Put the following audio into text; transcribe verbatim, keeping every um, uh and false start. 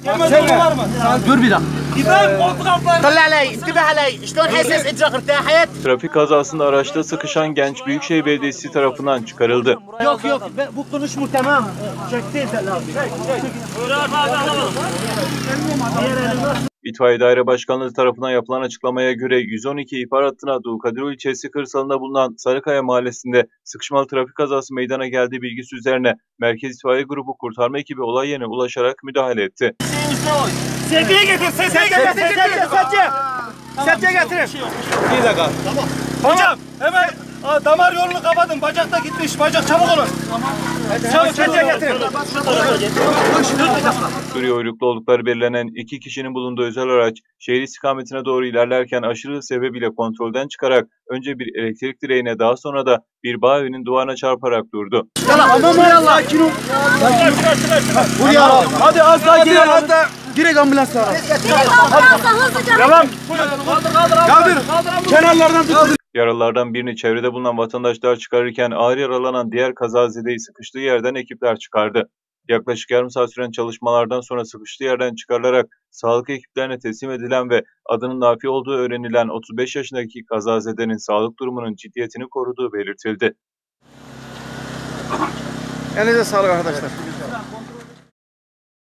var mı? Dur bir dakika. İbrahim koltuk altlarına. طلع علي انتبه علي شلون حاسس اجرك ارتاحت؟ Trafik kazasında araçta sıkışan genç Büyükşehir Belediyesi tarafından çıkarıldı. Yok yok bu konuşma tamam. Çekti İtfaiye Daire Başkanlığı tarafından yapılan açıklamaya göre yüz on iki ihbar hattına Dulkadiroğlu ilçesi kırsalında bulunan Sarıkaya mahallesinde sıkışmalı trafik kazası meydana geldiği bilgisi üzerine Merkez İtfaiye Grubu kurtarma ekibi olay yerine ulaşarak müdahale etti. Sevgiye getir, sevgiye getir. Sevgiye, sevgiye getirin. Bir dakika. Tamam. Hocam hemen a, damar yolunu kapatın. Bacak da gitmiş. Bacak çabuk olun. Tamam. Çabuk sevgiye getirin. Suriye uyruklu oldukları belirlenen iki kişinin bulunduğu özel araç şehir istikametine doğru ilerlerken aşırı hız sebebiyle kontrolden çıkarak önce bir elektrik direğine daha sonra da bir bağ evinin duvarına çarparak durdu. Tamam ya sakin ol. Buraya al. Hadi az daha geri al. Direkt ambulans ara. Devam. Kaldır. Kenarlardan tut. Yaralılardan birini çevrede bulunan vatandaşlar çıkarırken ağır yaralanan diğer kazazedeyi sıkıştığı yerden ekipler çıkardı. Yaklaşık yarım saat süren çalışmalardan sonra sıkıştığı yerden çıkarılarak sağlık ekiplerine teslim edilen ve adının Nafi olduğu öğrenilen otuz beş yaşındaki kazazedenin sağlık durumunun ciddiyetini koruduğu belirtildi. Elinize sağlık arkadaşlar.